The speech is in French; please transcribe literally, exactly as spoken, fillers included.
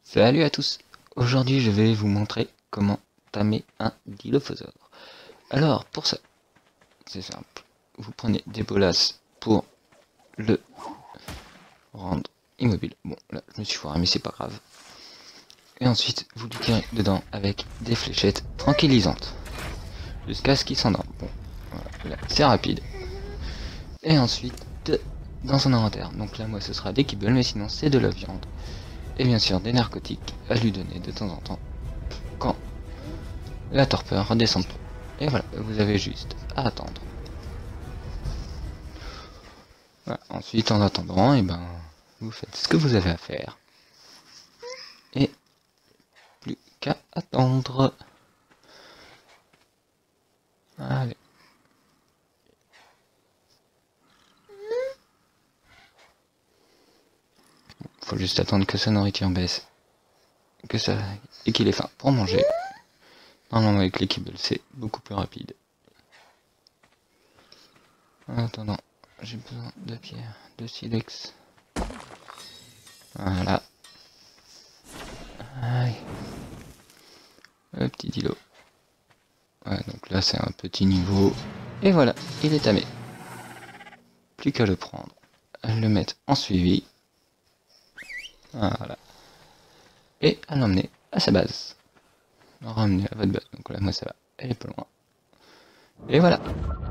Salut à tous. Aujourd'hui je vais vous montrer comment tamer un dilophosaure. Alors pour ça, c'est simple. Vous prenez des bolasses pour le rendre immobile. Bon là je me suis foiré mais c'est pas grave. Et ensuite vous lui tirez dedans avec des fléchettes tranquillisantes. Jusqu'à ce qu'il s'endorme. Bon, voilà, c'est rapide. Et ensuite dans son inventaire. Donc là moi ce sera des kibbles mais sinon c'est de la viande. Et bien sûr des narcotiques à lui donner de temps en temps quand la torpeur redescend trop. Et voilà, vous avez juste à attendre. Voilà. Ensuite, en attendant, et ben, vous faites ce que vous avez à faire. Et plus qu'à attendre. Allez. Faut juste attendre que sa nourriture baisse. Que ça. Et qu'il ait faim pour manger. Normalement, avec les kibbles, c'est beaucoup plus rapide. En attendant, j'ai besoin de pierre, de silex. Voilà. Allez. Le petit dilo. Ouais, donc là, c'est un petit niveau. Et voilà, il est tamé. Plus qu'à le prendre, à le mettre en suivi. Voilà. Et à l'emmener à sa base. Ramener à votre base. Donc là, moi, ça va. Elle est pas loin. Et voilà.